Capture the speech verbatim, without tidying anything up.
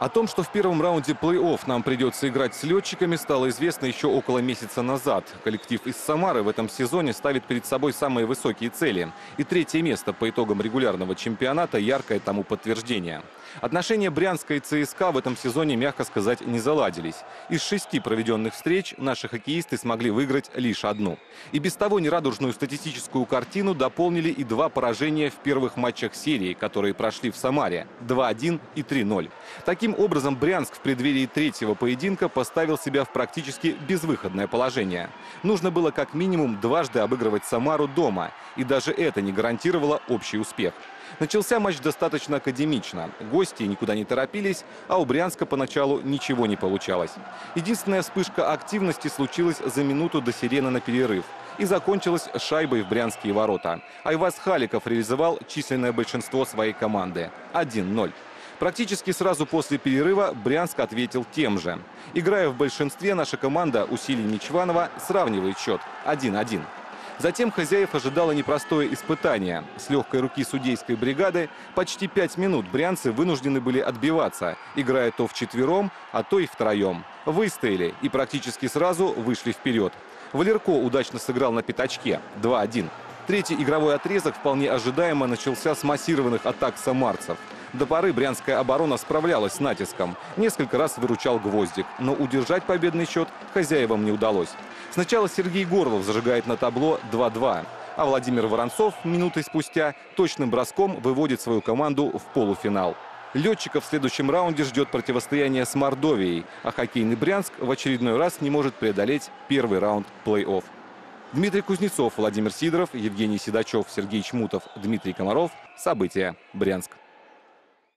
О том, что в первом раунде плей-офф нам придется играть с летчиками, стало известно еще около месяца назад. Коллектив из Самары в этом сезоне ставит перед собой самые высокие цели. И третье место по итогам регулярного чемпионата – яркое тому подтверждение. Отношения Брянска и ЦСКА в этом сезоне, мягко сказать, не заладились. Из шести проведенных встреч наши хоккеисты смогли выиграть лишь одну. И без того нерадужную статистическую картину дополнили и два поражения в первых матчах серии, которые прошли в Самаре – два один и три ноль. Таким образом, Брянск в преддверии третьего поединка поставил себя в практически безвыходное положение. Нужно было как минимум дважды обыгрывать Самару дома, и даже это не гарантировало общий успех. Начался матч достаточно академично. Гости никуда не торопились, а у Брянска поначалу ничего не получалось. Единственная вспышка активности случилась за минуту до сирены на перерыв и закончилась шайбой в брянские ворота. Айваз Халиков реализовал численное большинство своей команды – один ноль. Практически сразу после перерыва Брянск ответил тем же. Играя в большинстве, наша команда усилиями Чванова сравнивает счет один один. Затем хозяев ожидало непростое испытание. С легкой руки судейской бригады почти пять минут брянцы вынуждены были отбиваться, играя то вчетвером, а то и втроем. Выстояли и практически сразу вышли вперед. Валерко удачно сыграл на пятачке – два один. Третий игровой отрезок вполне ожидаемо начался с массированных атак самарцев. До поры брянская оборона справлялась с натиском. Несколько раз выручал Гвоздик, но удержать победный счет хозяевам не удалось. Сначала Сергей Горлов зажигает на табло два два, а Владимир Воронцов минутой спустя точным броском выводит свою команду в полуфинал. Летчиков в следующем раунде ждет противостояние с Мордовией, а хоккейный Брянск в очередной раз не может преодолеть первый раунд плей-офф. Дмитрий Кузнецов, Владимир Сидоров, Евгений Седачев, Сергей Чмутов, Дмитрий Комаров. События. Брянск.